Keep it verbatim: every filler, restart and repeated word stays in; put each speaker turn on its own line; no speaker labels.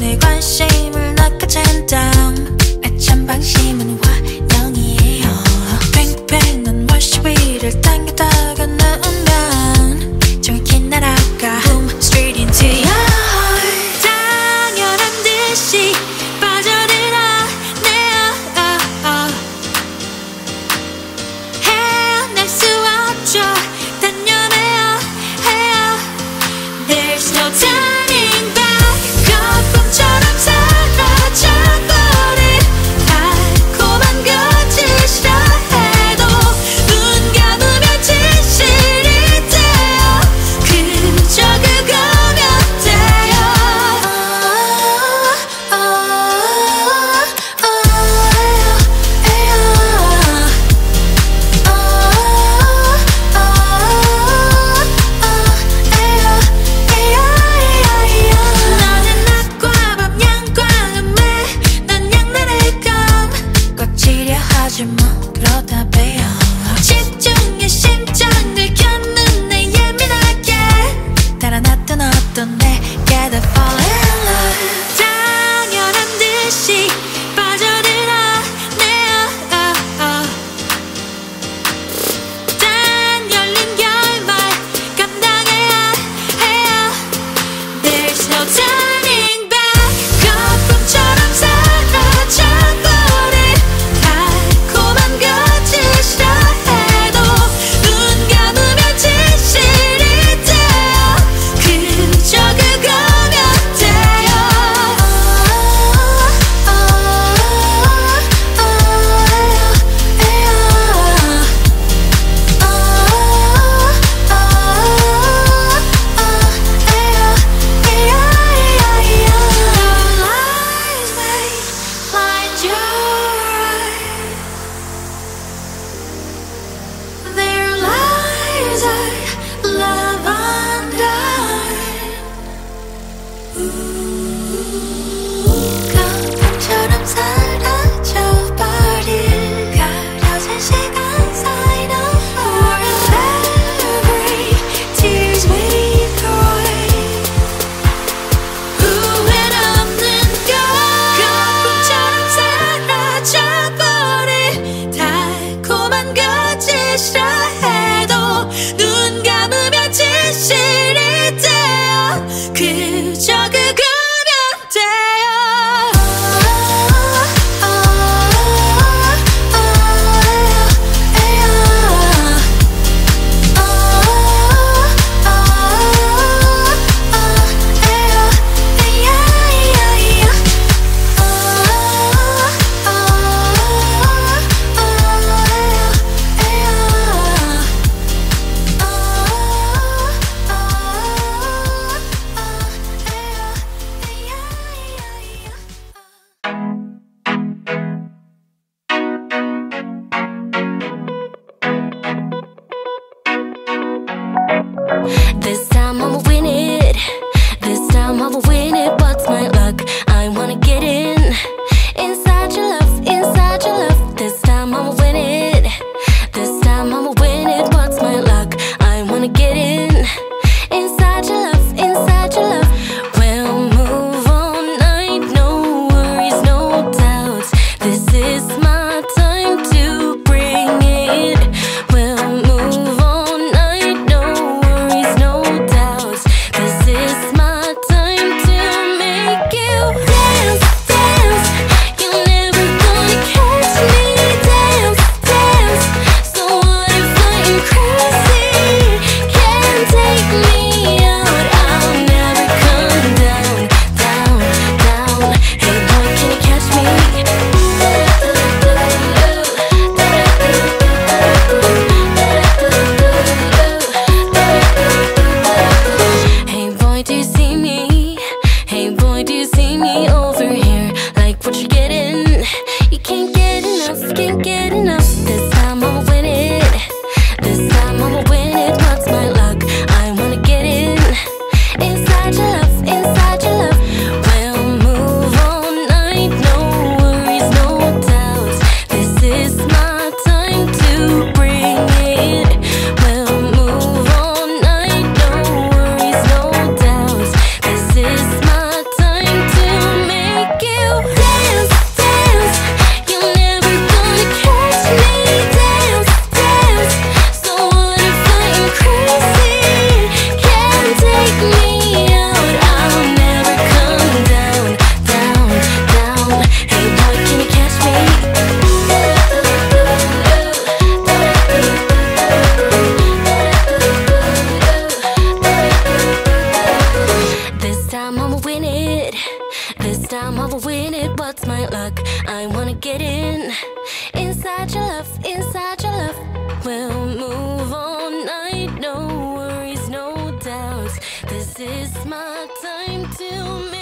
내 관심을 낚아챈 다음 애찬 방심은 환영이에요. 팽팽 넌 월시 위를 당겼다가 누우면 정확히 날아가 Boom straight into your heart. 당연한 듯이 빠져들어 내 oh, oh. 헤어날 수 없죠. 단념해요 해요. There's no turning back. 거품처럼 사라져버릴 달콤한 거짓이라 해도 눈 감으면 진실이 돼요. 그저 그거면 돼요. oh, oh, oh, 에요. 너는 낮과 밤 양광음에 난 양날의 검 꽉치려 하지 뭐 그러다 배요. 집중해 심장을 켰는 내 예민하게 달아났던 어떤 내게 다 fall in love. 당연한 듯이 빠져들어 내 oh, oh. 단 열린 결말 감당해야 해요. There's no turning back. 거품처럼 사라져버릴 달콤한 거짓이라 해도 눈 감으면 진실이 돼요. 그저 그거면 돼요. oh, oh, oh, 에요. 거품처럼 사라져버릴 가려진 시간 사이 no more every tears we cry. 후회는 없는 걸. 거품처럼 사라져버릴 달콤한 거짓이라 해도 눈 감으면 진실이 돼요. 그저 그거면 돼요. oh, oh, oh, 에요. oh, oh, oh, 에요. 에야, 에야, 에야. oh, oh, oh, 에요.
This time I'ma win it. This time I'ma win it. What's my luck? I wanna get in. Inside your love, inside your love. This time I'ma win it. This time I'ma win it. What's my luck? I wanna get in. Inside your love, inside your love. We'll move all night. No worries, no doubts. This is my time to bring it. We'll move all night. No worries, no doubts. This is my time to make